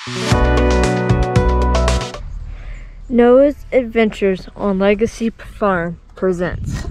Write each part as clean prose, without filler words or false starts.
Noah's Adventures on Legacy Farm presents.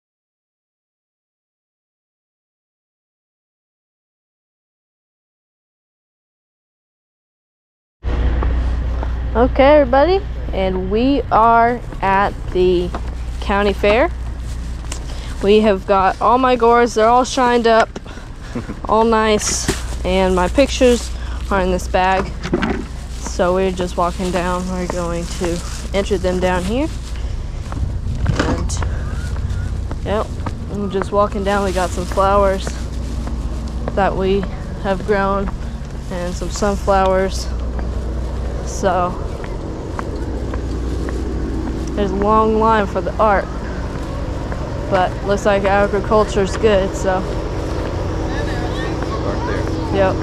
Okay, everybody, and we are at the county fair. We have got all my gourds, they're all shined up, all nice, and my pictures are in this bag. So we're just walking down. We're going to enter them down here. And yep, we're just walking down. We got some flowers that we have grown and some sunflowers. So there's a long line for the art, but looks like agriculture's good, so yep.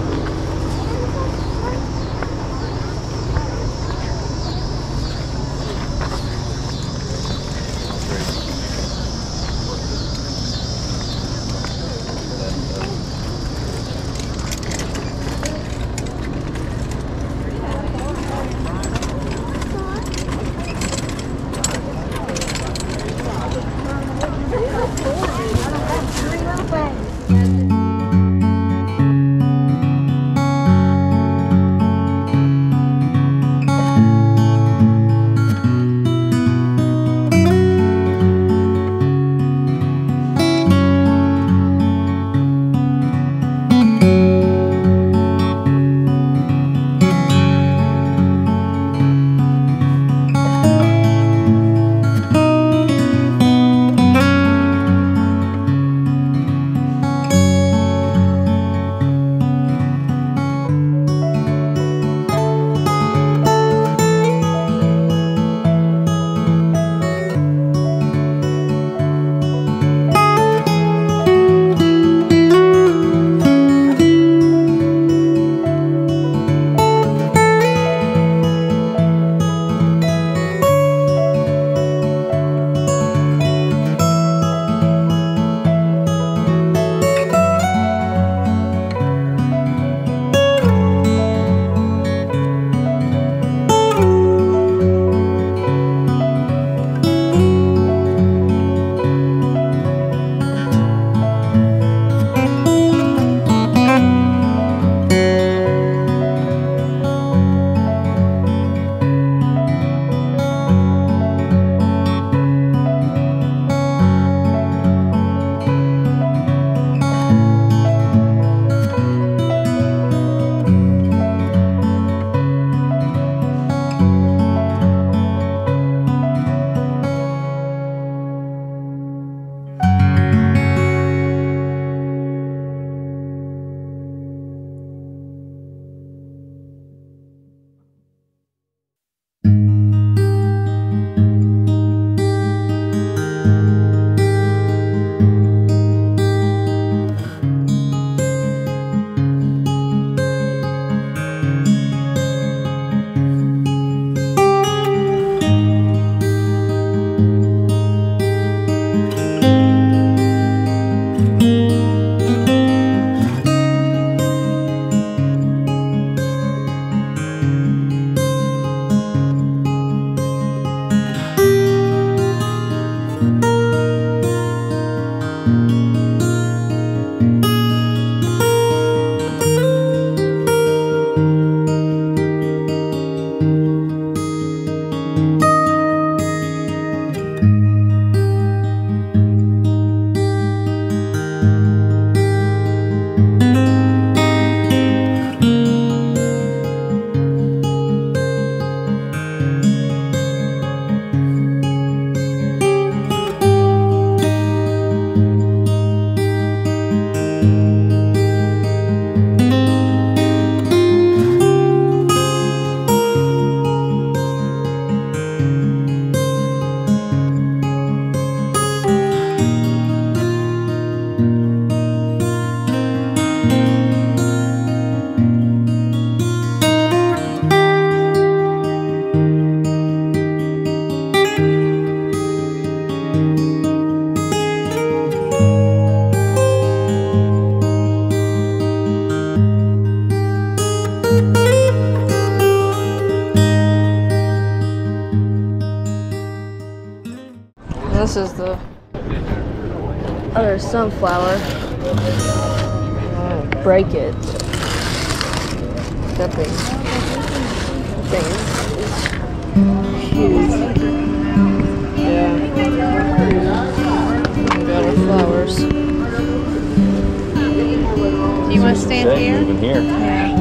This is the other sunflower. Break it. That thing is huge. Yeah. We got our flowers. Do you want to stand here? Even here. Yeah.